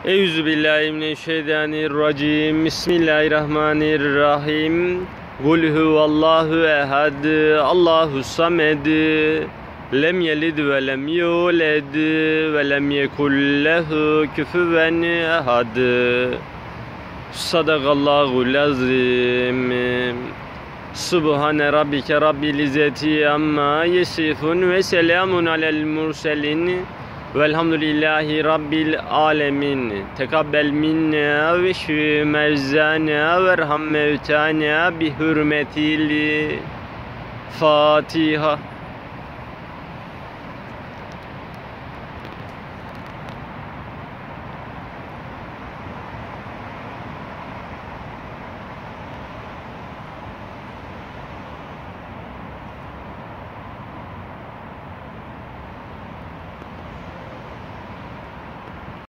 Euzubillahimineşşeytanirracim. Bismillahirrahmanirrahim. Kul huvallahu ehad. Allahu samed. Lem yelid ve lem yulad ve lem yekul lehu küfüven ehad. Sadakallahul azim. Subhane rabbike rabbil izzeti amma yesifun ve selamun alel murselin. Velhamdülillahi Rabbil alemin. Tekabbel minna ve şfi merzana ve erham mevtana bi hürmetil Fatiha.